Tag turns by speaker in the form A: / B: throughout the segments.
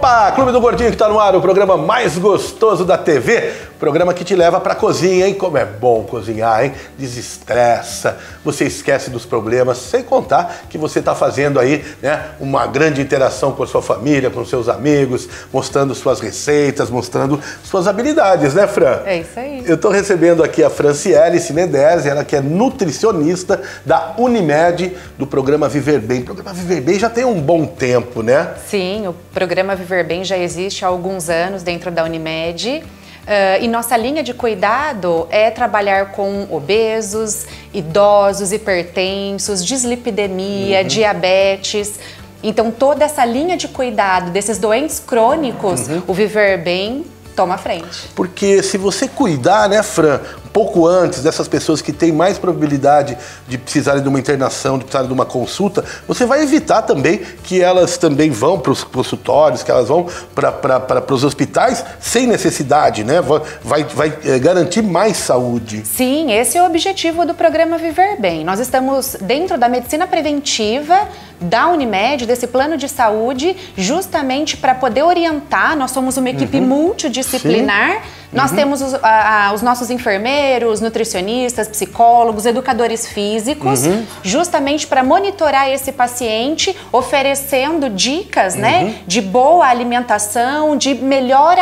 A: Opa, Clube do Gordinho que tá no ar, o programa mais gostoso da TV, programa que te leva pra cozinha, hein? Como é bom cozinhar, hein? Desestressa, você esquece dos problemas, sem contar que você tá fazendo aí, né, uma grande interação com a sua família, com seus amigos, mostrando suas receitas, mostrando suas habilidades, né, Fran?
B: É isso aí.
A: Eu tô recebendo aqui a Franciele Cinedese, ela que é nutricionista da Unimed, do programa Viver Bem. O programa Viver Bem já tem um bom tempo, né?
B: Sim, o programa Viver Bem já existe há alguns anos dentro da Unimed. E nossa linha de cuidado é trabalhar com obesos, idosos, hipertensos, dislipidemia, diabetes. Então, toda essa linha de cuidado desses doentes crônicos, o Viver Bem toma frente.
A: Porque se você cuidar, né, Fran, um pouco antes dessas pessoas que têm mais probabilidade de precisarem de uma internação, de precisarem de uma consulta, você vai evitar também que elas também vão para os consultórios, que elas vão para os hospitais sem necessidade, né? Vai garantir mais saúde.
B: Sim, esse é o objetivo do programa Viver Bem. Nós estamos dentro da medicina preventiva da Unimed, desse plano de saúde, justamente para poder orientar. Nós somos uma equipe multidisciplinar. Sim. Nós temos os nossos enfermeiros, nutricionistas, psicólogos, educadores físicos, justamente para monitorar esse paciente, oferecendo dicas, né, de boa alimentação, de melhor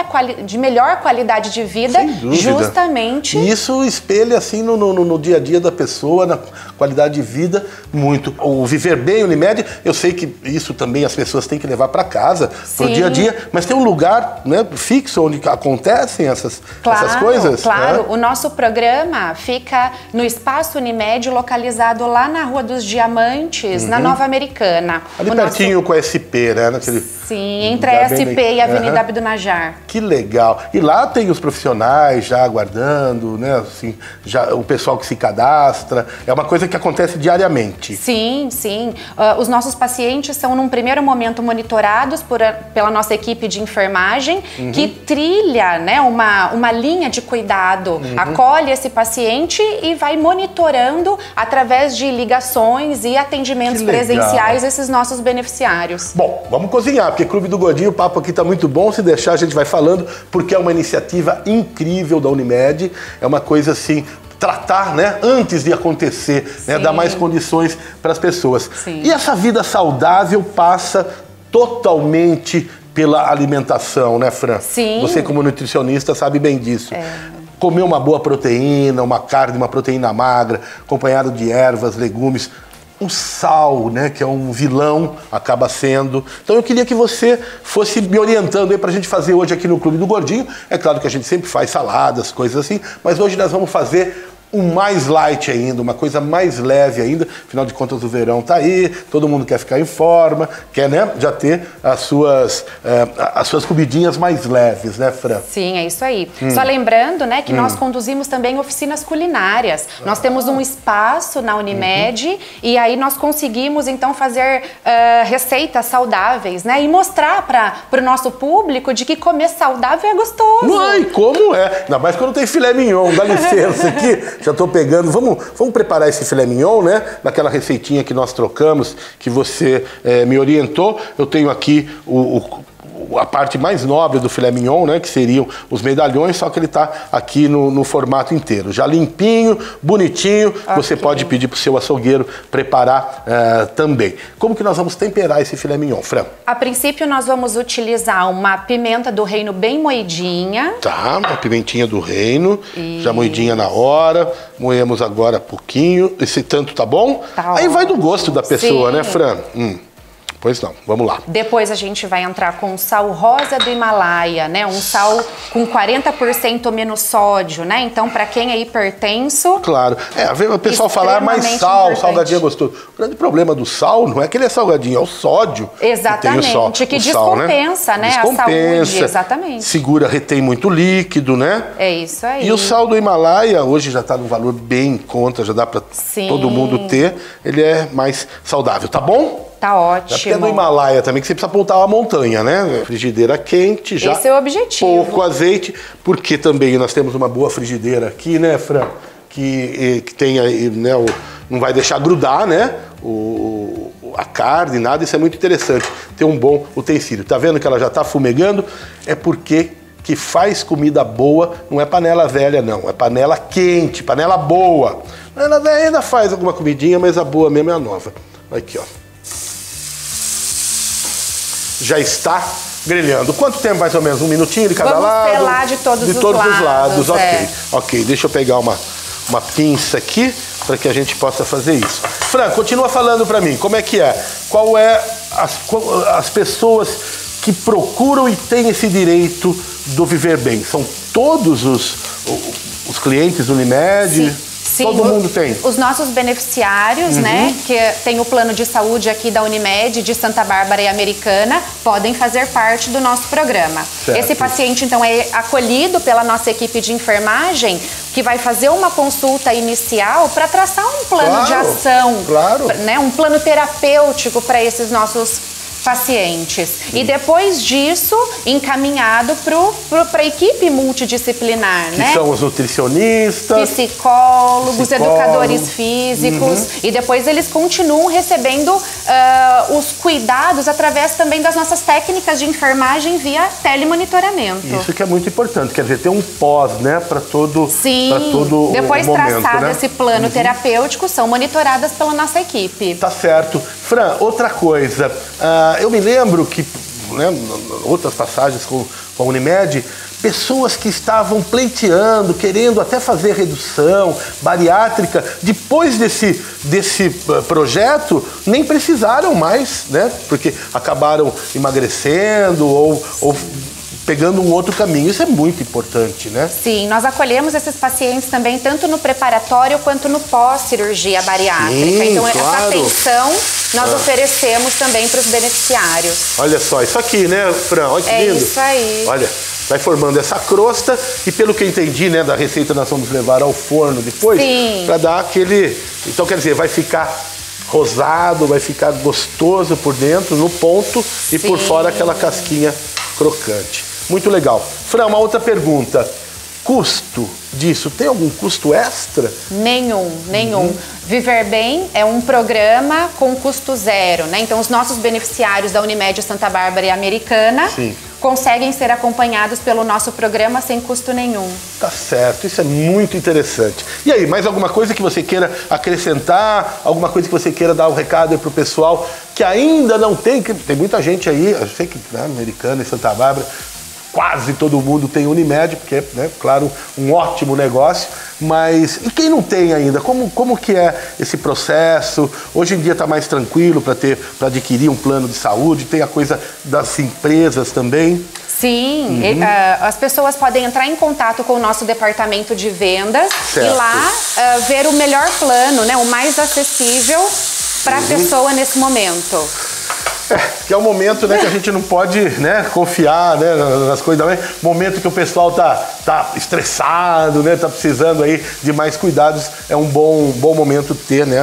B: qualidade de vida, justamente.
A: E isso espelha assim no dia a dia da pessoa, na qualidade de vida, muito. O Viver Bem, Unimed, eu sei que isso também as pessoas têm que levar para casa, para o dia a dia, mas tem um lugar, né, fixo onde acontecem essas coisas?
B: Claro,
A: né?
B: O nosso programa fica no Espaço Unimed, localizado lá na Rua dos Diamantes, na Nova Americana.
A: Ali pertinho com a SP, né?
B: Sim, entre a SP e a Avenida Abdo Najar.
A: Que legal. E lá tem os profissionais já aguardando, né? Assim, já, o pessoal que se cadastra. É uma coisa que acontece diariamente.
B: Sim, sim. Os nossos pacientes são, num primeiro momento, monitorados pela nossa equipe de enfermagem, que trilha, né, uma linha de cuidado, acolhe esse paciente e vai monitorando através de ligações e atendimentos presenciais esses nossos beneficiários.
A: Bom, vamos cozinhar, porque Clube do Gordinho, o papo aqui tá muito bom, se deixar a gente vai falando, porque é uma iniciativa incrível da Unimed, é uma coisa assim, tratar, né, antes de acontecer, né, dar mais condições para as pessoas.
B: Sim.
A: E essa vida saudável passa totalmente pela alimentação, né, Fran?
B: Sim.
A: Você, como nutricionista, sabe bem disso. Comer uma boa proteína, uma carne, uma proteína magra, acompanhado de ervas, legumes. O sal, né, que é um vilão, acaba sendo. Então eu queria que você fosse me orientando aí pra gente fazer hoje aqui no Clube do Gordinho. É claro que a gente sempre faz saladas, coisas assim, mas hoje nós vamos fazer um mais light ainda, uma coisa mais leve ainda. Afinal de contas, o verão tá aí, todo mundo quer ficar em forma, quer, né, já ter as suas comidinhas mais leves, né, Fran?
B: Sim, é isso aí. Só lembrando, né, que nós conduzimos também oficinas culinárias. Nós temos um espaço na Unimed e aí nós conseguimos, então, fazer receitas saudáveis, né, e mostrar para o nosso público de que comer saudável é gostoso.
A: Ai, como é? Ainda mais quando tem filé mignon, dá licença aqui. Já estou pegando, vamos preparar esse filé mignon, né? Naquela receitinha que nós trocamos, que você me orientou. Eu tenho aqui a parte mais nobre do filé mignon, né? Que seriam os medalhões, só que ele está aqui no formato inteiro. Já limpinho, bonitinho, você pode pedir para o seu açougueiro preparar também. Como que nós vamos temperar esse filé mignon, Fran?
B: A princípio, nós vamos utilizar uma pimenta do reino bem moidinha.
A: Tá, uma pimentinha do reino, já moidinha na hora. Moemos agora pouquinho. Esse tanto tá bom?
B: Tá.
A: Aí vai do gosto da pessoa,
B: Sim.
A: né, Fran? Pois não, vamos lá.
B: Depois a gente vai entrar com sal rosa do Himalaia, né? Um sal com 40% menos sódio, né? Então, para quem é hipertenso...
A: Claro. O pessoal falar mais sal, salgadinho é gostoso. O grande problema do sal não é que ele é salgadinho, é o sódio.
B: Exatamente, que descompensa, né? A saúde, exatamente.
A: Segura, retém muito líquido, né?
B: É isso aí.
A: E o sal do Himalaia, hoje já está num valor bem em conta, já dá para todo mundo ter. Ele é mais saudável, tá bom?
B: Tá ótimo.
A: Até no Himalaia também, que você precisa apontar uma montanha, né? Frigideira quente, já.
B: Esse é o objetivo.
A: Pouco azeite, porque também nós temos uma boa frigideira aqui, né, Fran? Que tem aí, né, não vai deixar grudar, né? a carne, nada, isso é muito interessante, ter um bom utensílio. Tá vendo que ela já está fumegando? É porque que faz comida boa não é panela velha, não, é panela quente, panela boa. Panela velha ainda faz alguma comidinha, mas a boa mesmo é a nova. Aqui, ó. Já está grelhando. Quanto tempo mais ou menos? 1 minutinho de cada lado?
B: Vamos selar de todos os lados.
A: Ok, deixa eu pegar uma pinça aqui para que a gente possa fazer isso. Fran, continua falando para mim, como é que é? Qual é as pessoas que procuram e têm esse direito do Viver Bem? São todos os clientes do Unimed? Sim, todo mundo tem.
B: Os nossos beneficiários, né, que tem o plano de saúde aqui da Unimed, de Santa Bárbara e Americana, podem fazer parte do nosso programa. Certo. Esse paciente, então, é acolhido pela nossa equipe de enfermagem, que vai fazer uma consulta inicial para traçar um plano de ação, né, um plano terapêutico para esses nossos pacientes. E depois disso, encaminhado para a equipe multidisciplinar, né?
A: Que são os nutricionistas,
B: psicólogos, educadores físicos. E depois eles continuam recebendo os cuidados através também das nossas técnicas de enfermagem via telemonitoramento.
A: Isso que é muito importante, quer dizer, ter um pós, né, para todo,
B: depois
A: o momento,
B: traçado
A: né?
B: esse plano terapêutico, são monitoradas pela nossa equipe.
A: Tá certo. Fran, outra coisa, eu me lembro que, né, outras passagens com a Unimed, pessoas que estavam pleiteando, querendo até fazer redução bariátrica, depois desse projeto, nem precisaram mais, né? Porque acabaram emagrecendo ou pegando um outro caminho. Isso é muito importante, né?
B: Sim, nós acolhemos esses pacientes também, tanto no preparatório quanto no pós-cirurgia bariátrica. Sim, então, essa atenção nós oferecemos também para os beneficiários.
A: Olha só, isso aqui, né, Fran? Olha que lindo.
B: É isso aí.
A: Olha, vai formando essa crosta e, pelo que eu entendi, né, da receita, nós vamos levar ao forno depois para dar aquele... Então, quer dizer, vai ficar rosado, vai ficar gostoso por dentro, no ponto, e por fora aquela casquinha crocante. Muito legal. Fran, uma outra pergunta. Custo disso, tem algum custo extra?
B: Nenhum. Viver Bem é um programa com custo zero, né? Então, os nossos beneficiários da Unimed Santa Bárbara e Americana conseguem ser acompanhados pelo nosso programa sem custo nenhum.
A: Tá certo, isso é muito interessante. E aí, mais alguma coisa que você queira acrescentar? Alguma coisa que você queira dar um recado aí pro pessoal que ainda não tem? Que tem muita gente aí, eu sei que, né, Americana e Santa Bárbara, quase todo mundo tem Unimed, porque, né, claro, um ótimo negócio, mas e quem não tem ainda? Como que é esse processo? Hoje em dia está mais tranquilo para adquirir um plano de saúde, tem a coisa das empresas também?
B: Sim, as pessoas podem entrar em contato com o nosso departamento de vendas e lá ver o melhor plano, né, o mais acessível para a pessoa nesse momento.
A: Que é o momento, né, que a gente não pode, né, confiar, né, nas coisas. Momento que o pessoal tá estressado, né, tá precisando aí de mais cuidados. É um bom momento ter, né,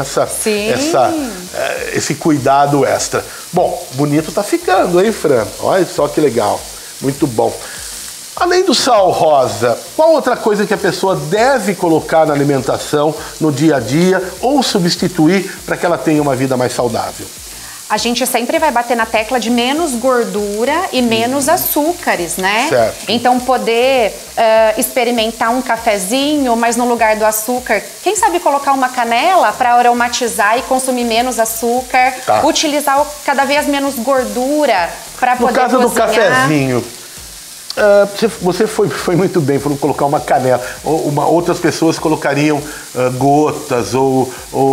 A: esse cuidado extra. Bom, bonito tá ficando, hein, Fran? Olha só que legal. Muito bom. Além do sal rosa, qual outra coisa que a pessoa deve colocar na alimentação no dia a dia ou substituir para que ela tenha uma vida mais saudável?
B: A gente sempre vai bater na tecla de menos gordura e menos açúcares, né?
A: Certo.
B: Então, poder experimentar um cafezinho, mas no lugar do açúcar, quem sabe colocar uma canela para aromatizar e consumir menos açúcar, utilizar cada vez menos gordura para poder cozinhar.
A: No caso do cafezinho, você foi muito bem, falou colocar uma canela. Outras pessoas colocariam gotas ou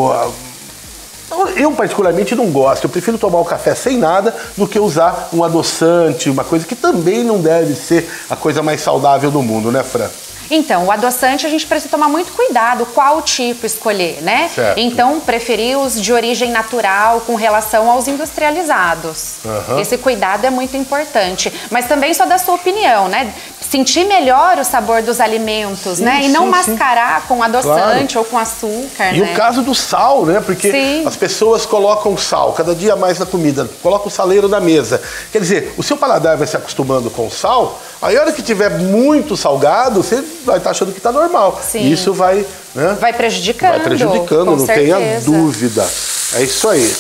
A: eu particularmente não gosto, eu prefiro tomar o café sem nada do que usar um adoçante, uma coisa que também não deve ser a coisa mais saudável do mundo, né, Fran?
B: Então, o adoçante a gente precisa tomar muito cuidado qual tipo escolher, né?
A: Certo.
B: Então, preferir os de origem natural com relação aos industrializados. Esse cuidado é muito importante. Mas também só da sua opinião, né? Sentir melhor o sabor dos alimentos, né? E não mascarar com adoçante ou com açúcar,
A: né? E o caso do sal, né? Porque as pessoas colocam sal cada dia mais na comida, colocam o saleiro na mesa. Quer dizer, o seu paladar vai se acostumando com o sal, aí a hora que tiver muito salgado, você vai estar achando que está normal.
B: Sim.
A: Isso vai, né?
B: Vai prejudicando.
A: Vai prejudicando, não tenha dúvida. É isso aí.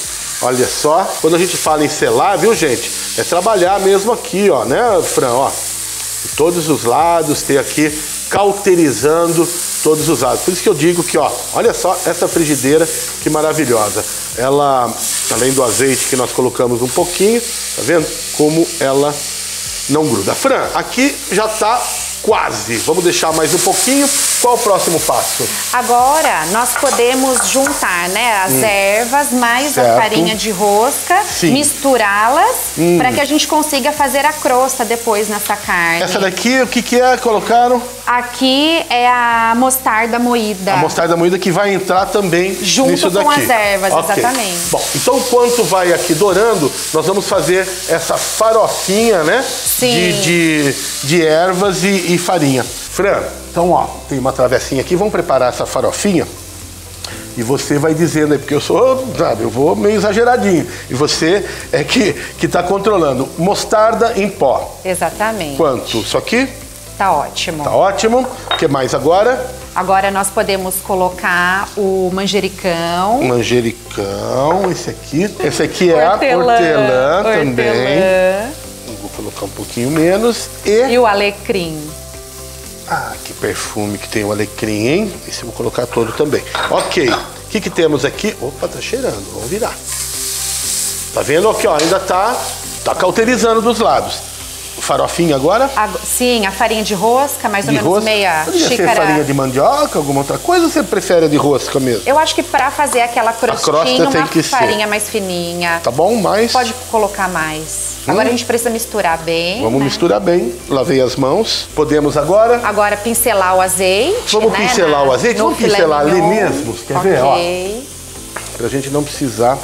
A: Olha só, quando a gente fala em selar, viu, gente? É trabalhar mesmo aqui, ó, né, Fran? Ó, de todos os lados, ter aqui cauterizando todos os lados. Por isso que eu digo que, ó, olha só essa frigideira que maravilhosa. Ela, além do azeite que nós colocamos um pouquinho, tá vendo? Como ela não gruda. Fran, aqui já tá quase. Vamos deixar mais um pouquinho. Qual o próximo passo?
B: Agora, nós podemos juntar, né, as ervas mais a farinha de rosca, misturá-las para que a gente consiga fazer a crosta depois nessa carne.
A: Essa daqui, o que é? Colocaram?
B: Aqui é a mostarda moída.
A: A mostarda moída que vai entrar também
B: junto
A: nisso daqui.
B: Com as ervas,
A: okay.
B: Exatamente.
A: Bom, então enquanto vai aqui dourando, nós vamos fazer essa farofinha, né?
B: Sim.
A: De ervas e farinha. Fran, então ó, tem uma travessinha aqui, vamos preparar essa farofinha e você vai dizendo aí, porque eu sou, sabe, eu vou meio exageradinho, e você é que tá controlando. Mostarda em pó.
B: Exatamente.
A: Quanto? Isso aqui?
B: Tá ótimo.
A: Tá ótimo. O que mais agora?
B: Agora nós podemos colocar o manjericão.
A: Manjericão, esse aqui é a hortelã também. Vou colocar um pouquinho menos. E
B: o alecrim.
A: Ah, que perfume que tem o alecrim, hein? Esse eu vou colocar todo também. Ok, o que temos aqui? Opa, tá cheirando, vamos virar. Tá vendo aqui, ó, ainda tá cauterizando dos lados. Farofinha agora?
B: Sim, a farinha de rosca, mais ou menos meia
A: Podia
B: xícara.
A: Ser farinha de mandioca, alguma outra coisa, ou você prefere a de rosca mesmo?
B: Eu acho que para fazer aquela crostinha,
A: tem que
B: farinha mais fininha.
A: Tá bom, mais?
B: Pode colocar mais. Agora a gente precisa misturar bem.
A: Vamos misturar bem. Lavei as mãos. Podemos agora?
B: Agora pincelar o azeite.
A: Vamos pincelar o azeite? Vamos pincelar ali mesmo? Quer ver? Ó, pra gente não precisar.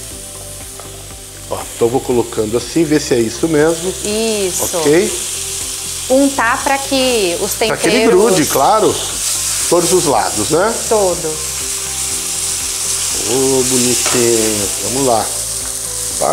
A: Ó, então eu vou colocando assim, ver se é isso mesmo.
B: Isso.
A: Ok.
B: Untar para que os temperos...
A: Para que ele grude, claro. Todos os lados, né?
B: Todo.
A: Ô, bonitinho. Vamos lá. Tá?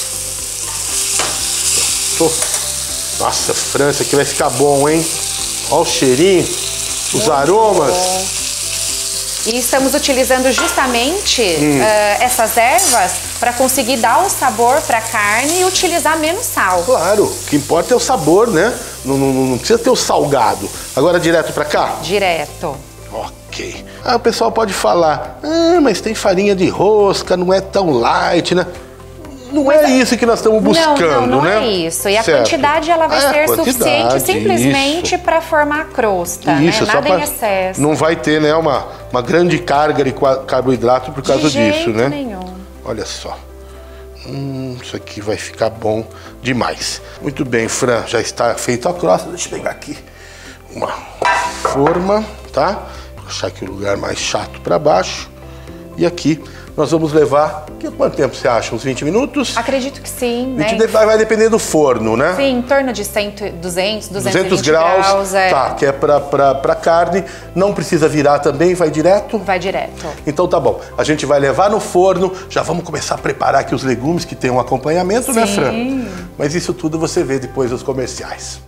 A: Nossa, França, aqui vai ficar bom, hein? Olha o cheirinho, os aromas.
B: Bom. E estamos utilizando justamente essas ervas para conseguir dar o sabor para a carne e utilizar menos sal.
A: Claro, o que importa é o sabor, né? Não precisa ter o salgado. Agora direto para cá?
B: Direto.
A: Ok. Ah, o pessoal pode falar, mas tem farinha de rosca, não é tão light, né? Não é isso que nós estamos buscando,
B: não
A: né?
B: Não é isso. E a quantidade ela vai ser suficiente simplesmente para formar a crosta,
A: isso,
B: né? Nada em excesso.
A: Não vai ter, né, uma grande carga de carboidrato por causa disso, né?
B: Nenhum.
A: Olha só. Isso aqui vai ficar bom demais. Muito bem, Fran, já está feita a crosta. Deixa eu pegar aqui uma forma, tá? Vou achar aqui o lugar mais chato para baixo. E aqui nós vamos levar... Quanto tempo você acha? Uns 20 minutos?
B: Acredito que sim, né?
A: Vai depender do forno, né?
B: Sim, em torno de 200 graus.
A: Tá, que é pra carne. Não precisa virar também, vai direto?
B: Vai direto.
A: Então tá bom. A gente vai levar no forno. Já vamos começar a preparar aqui os legumes que tem um acompanhamento, né, Fran? Mas isso tudo você vê depois dos comerciais.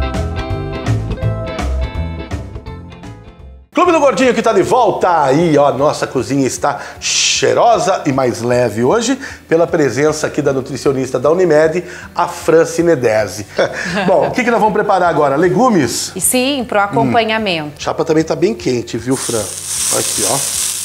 A: Clube do Gordinho que tá de volta aí, ó, nossa cozinha está cheirosa e mais leve hoje pela presença aqui da nutricionista da Unimed, a Fran Sinedese. Bom, o que nós vamos preparar agora? Legumes?
B: E sim, pro acompanhamento.
A: A chapa também tá bem quente, viu, Fran? Olha aqui, ó.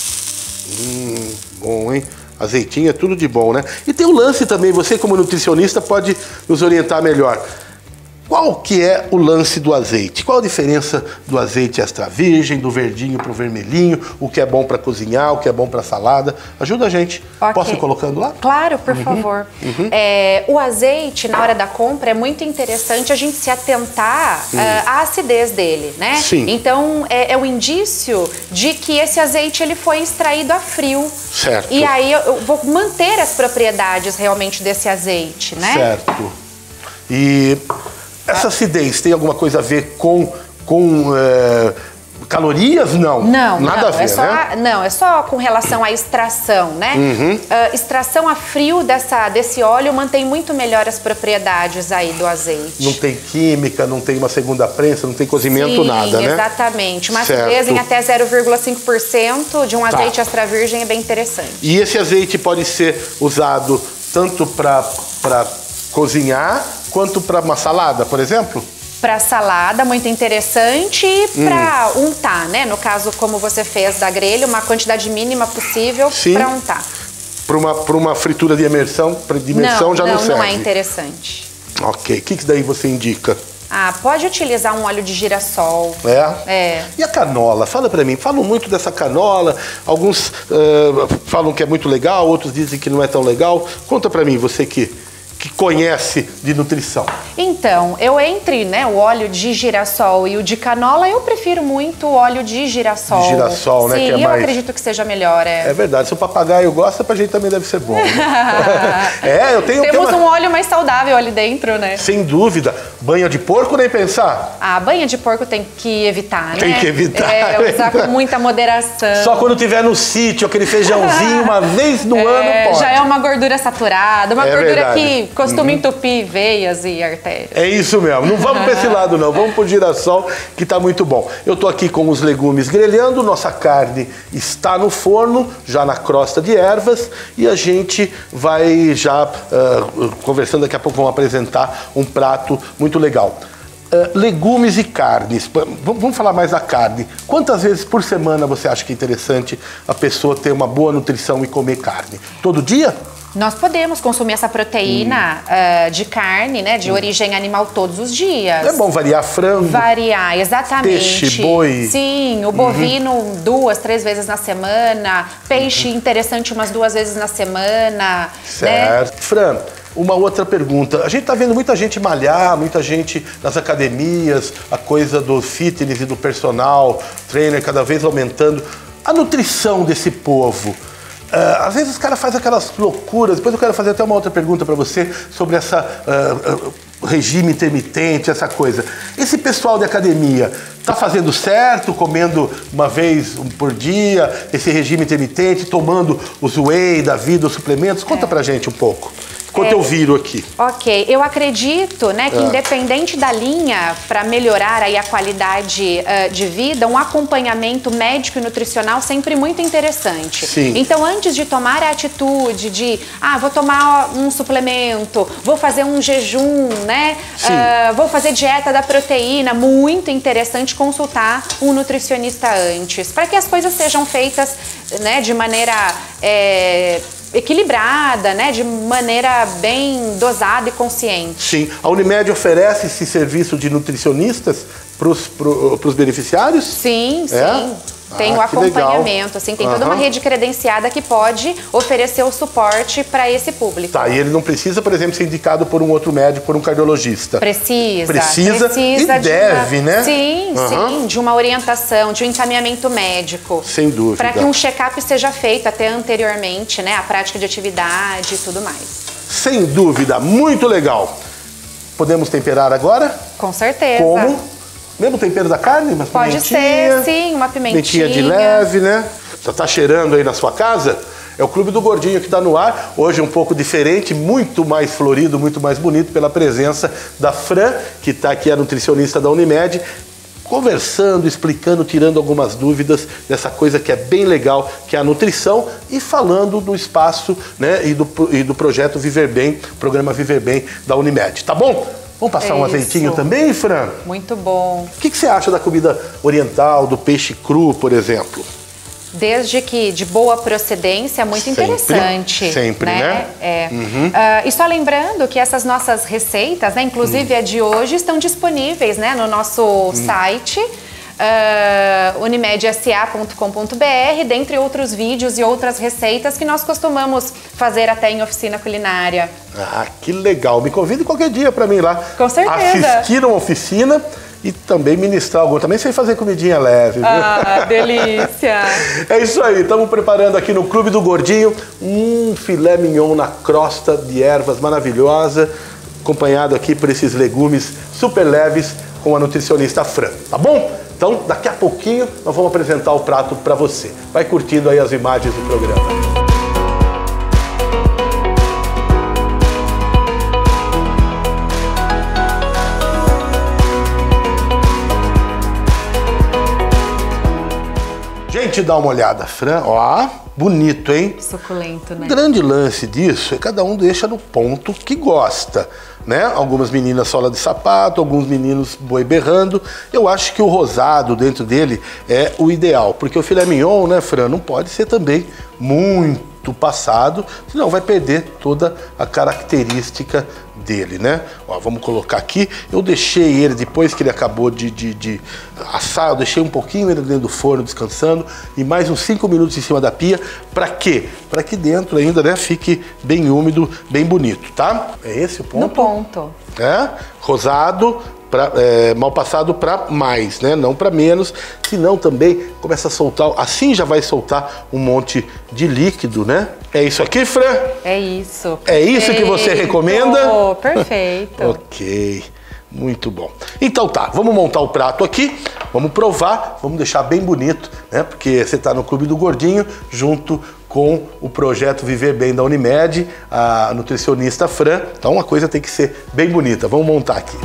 A: Bom, hein? Azeitinho é tudo de bom, né? E tem um lance também, você como nutricionista pode nos orientar melhor. Qual que é o lance do azeite? Qual a diferença do azeite extra virgem, do verdinho pro vermelhinho, o que é bom para cozinhar, o que é bom para salada? Ajuda a gente. Okay. Posso ir colocando lá?
B: Claro, por favor. O azeite, na hora da compra, é muito interessante a gente se atentar à acidez dele, né?
A: Sim.
B: Então, é um indício de que esse azeite ele foi extraído a frio.
A: Certo.
B: E aí eu vou manter as propriedades realmente desse azeite, né?
A: Certo. E... essa acidez tem alguma coisa a ver com calorias, não.
B: Não,
A: nada a ver, né?
B: Não, é só com relação à extração, né? Extração a frio desse óleo mantém muito melhor as propriedades aí do azeite.
A: Não tem química, não tem uma segunda prensa, não tem cozimento, nada, né?
B: Exatamente. Uma acidez em até 0,5% de um azeite extra virgem é bem interessante.
A: E esse azeite pode ser usado tanto para cozinhar quanto para uma salada, por exemplo?
B: Para salada, muito interessante, e para untar, né? No caso, como você fez da grelha, uma quantidade mínima possível para untar.
A: Para uma fritura de imersão, já não serve?
B: Não é interessante.
A: Ok. O que daí você indica?
B: Pode utilizar um óleo de girassol.
A: É? E a canola? Fala pra mim. Falam muito dessa canola. Alguns falam que é muito legal, outros dizem que não é tão legal. Conta pra mim, você que conhece de nutrição.
B: Então, entre o óleo de girassol e o de canola, eu prefiro muito o óleo de girassol.
A: De girassol, né?
B: Sim,
A: que é
B: eu
A: mais...
B: acredito que seja melhor.
A: É verdade. Se o papagaio gosta, pra gente também deve ser bom. Né?
B: Temos um óleo mais saudável ali dentro, né?
A: Sem dúvida. Banha de porco, nem pensar.
B: Banha de porco tem que evitar, né?
A: Tem que evitar.
B: Usar com muita moderação.
A: Só quando tiver no sítio, aquele feijãozinho, uma vez no ano, pode.
B: Já é uma gordura saturada, uma gordura
A: verdade.
B: Que costuma entupir veias e artérias.
A: É isso mesmo. Não vamos para esse lado, não. Vamos pro girassol, que tá muito bom. Eu tô aqui com os legumes grelhando, nossa carne está no forno, já na crosta de ervas, e a gente vai já conversando, daqui a pouco vamos apresentar um prato muito legal. Legumes e carnes. Vamos falar mais da carne. Quantas vezes por semana você acha que é interessante a pessoa ter uma boa nutrição e comer carne? Todo dia?
B: Nós podemos consumir essa proteína de carne, né, de origem animal todos os dias.
A: É bom variar frango.
B: Variar, exatamente.
A: Peixe, boi.
B: Sim, o bovino 2, 3 vezes na semana. Peixe interessante umas 2 vezes na semana.
A: Certo.
B: Né?
A: Fran, uma outra pergunta. A gente tá vendo muita gente malhar, muita gente nas academias, a coisa do fitness e do personal trainer cada vez aumentando. A nutrição desse povo. Às vezes os caras fazem aquelas loucuras. Depois eu quero fazer até uma outra pergunta para você sobre essa regime intermitente, essa coisa. Esse pessoal de academia tá fazendo certo, comendo uma vez por dia, esse regime intermitente, tomando os whey da vida, os suplementos? Conta pra gente um pouco. Enquanto eu viro aqui.
B: Ok, eu acredito, né, que independente da linha, para melhorar aí a qualidade de vida, um acompanhamento médico e nutricional sempre muito interessante.
A: Sim.
B: Então, antes de tomar a atitude de, vou tomar um suplemento, vou fazer um jejum, né, vou fazer dieta da proteína, muito interessante consultar um nutricionista antes, para que as coisas sejam feitas, né, de maneira equilibrada, né, de maneira bem dosada e consciente.
A: Sim. A Unimed oferece esse serviço de nutricionistas para os beneficiários?
B: Sim, sim. Tem o acompanhamento, assim, tem toda uma rede credenciada que pode oferecer o suporte para esse público.
A: Tá, e ele não precisa, por exemplo, ser indicado por um outro médico, por um cardiologista?
B: Precisa
A: e deve, né?
B: Sim, sim, de uma orientação, de um encaminhamento médico.
A: Sem dúvida.
B: Para que um check-up seja feito até anteriormente, né? A prática de atividade e tudo mais.
A: Sem dúvida, muito legal. Podemos temperar agora?
B: Com certeza.
A: Como? Mesmo tempero da carne? Mas
B: pode ser, sim, uma pimentinha.
A: Pimentinha de leve, né? Já tá cheirando aí na sua casa? É o Clube do Gordinho que está no ar. Hoje um pouco diferente, muito mais florido, muito mais bonito, pela presença da Fran, que está aqui, a nutricionista da Unimed, conversando, explicando, tirando algumas dúvidas dessa coisa que é bem legal, que é a nutrição, e falando do espaço, né, e do projeto Viver Bem, programa Viver Bem da Unimed. Tá bom? Vamos passar um azeitinho também, Fran?
B: Muito bom.
A: O que você acha da comida oriental, do peixe cru, por exemplo?
B: Desde que de boa procedência, muito interessante.
A: Sempre, né?
B: E só lembrando que essas nossas receitas, né, inclusive a de hoje, estão disponíveis, né, no nosso site, unimedsa.com.br, dentre outros vídeos e outras receitas que nós costumamos fazer até em oficina culinária.
A: Que legal! Me convide qualquer dia para mim lá.
B: Com certeza.
A: Assistir uma oficina e também ministrar algum. Também sei fazer comidinha leve, viu?
B: Delícia!
A: É isso aí, estamos preparando aqui no Clube do Gordinho um filé mignon na crosta de ervas maravilhosa, acompanhado aqui por esses legumes super leves com a nutricionista Fran, tá bom? Então, daqui a pouquinho, nós vamos apresentar o prato para você. Vai curtindo aí as imagens do programa. Gente, dá uma olhada, Fran, ó, bonito, hein?
B: Suculento, né?
A: O grande lance disso é cada um deixa no ponto que gosta, né? Algumas meninas sola de sapato, alguns meninos boi berrando. Eu acho que o rosado dentro dele é o ideal, porque o filé mignon, né, Fran, não pode ser também muito passado, senão vai perder toda a característica dele, né? Ó, vamos colocar aqui. Eu deixei ele, depois que ele acabou de assar, eu deixei um pouquinho ele dentro do forno descansando e mais uns 5 minutos em cima da pia. Para quê? Para que dentro ainda, né, fique bem úmido, bem bonito, tá? É esse o ponto?
B: No ponto.
A: É, rosado, mal passado para mais, né? Não para menos, senão também começa a soltar, assim já vai soltar um monte de líquido, né? É isso aqui, Fran?
B: É isso.
A: É isso que você recomenda?
B: Oh, perfeito.
A: Ok, muito bom. Então tá, vamos montar o prato aqui, vamos provar, vamos deixar bem bonito, né? Porque você está no Clube do Gordinho, junto com o projeto Viver Bem da Unimed, a nutricionista Fran. Então a coisa tem que ser bem bonita. Vamos montar aqui.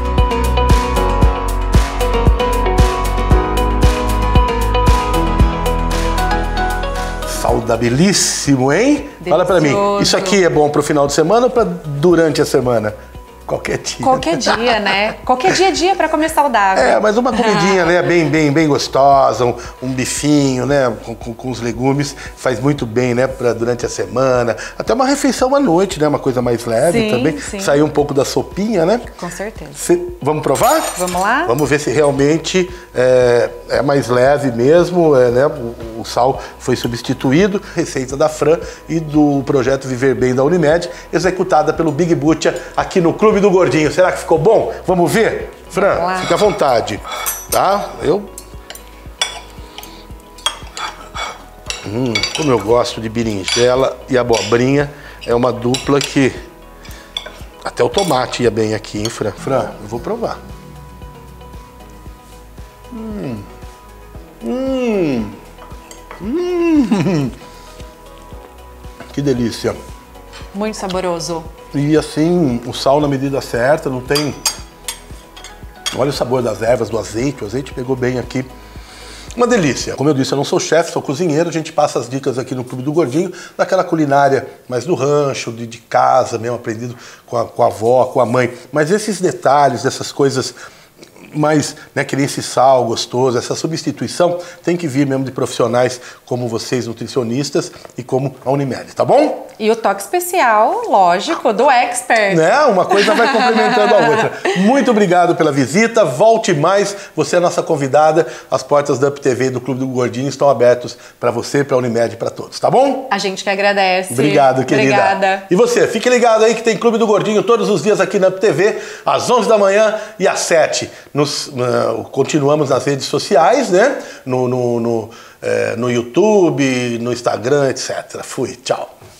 A: Saudabilíssimo, hein?
B: Delicioso.
A: Fala pra mim, isso aqui é bom pro final de semana ou pra durante a semana? Qualquer dia.
B: Qualquer dia, né? Qualquer dia é dia para comer saudável.
A: É, mas uma comidinha, né, bem gostosa, um bifinho, né, com os legumes, faz muito bem, né, para durante a semana. Até uma refeição à noite, né, uma coisa mais leve, sim, também. Sim. Sair um pouco da sopinha, né?
B: Com certeza.
A: Vamos provar?
B: Vamos lá?
A: Vamos ver se realmente é mais leve mesmo, né? O sal foi substituído. Receita da Fran e do projeto Viver Bem da Unimed, executada pelo Big Butcher aqui no Clube do Gordinho. Será que ficou bom? Vamos ver? Fran, fica à vontade, tá? Como eu gosto de berinjela e abobrinha, é uma dupla que até o tomate ia bem aqui, hein, Fran? Fran, eu vou provar. Que delícia.
B: Muito saboroso.
A: E assim, o sal na medida certa, não tem... Olha o sabor das ervas, do azeite, o azeite pegou bem aqui. Uma delícia. Como eu disse, eu não sou chefe, sou cozinheiro, a gente passa as dicas aqui no Clube do Gordinho, daquela culinária mais do rancho, de casa mesmo, aprendido com a avó, com a mãe. Mas esses detalhes, essas coisas mais, né, que nem esse sal gostoso, essa substituição, tem que vir mesmo de profissionais como vocês, nutricionistas, e como a Unimed, tá bom?
B: E o toque especial, lógico, do expert.
A: Né? Uma coisa vai complementando a outra. Muito obrigado pela visita, volte mais, você é a nossa convidada, as portas da UpTV e do Clube do Gordinho estão abertas para você, para a Unimed e para todos, tá bom?
B: A gente que agradece.
A: Obrigado, querida.
B: Obrigada.
A: E você, fique ligado aí que tem Clube do Gordinho todos os dias aqui na UpTV, às 11 da manhã e às 7. Continuamos nas redes sociais, né? No YouTube, no Instagram, etc. Fui, tchau.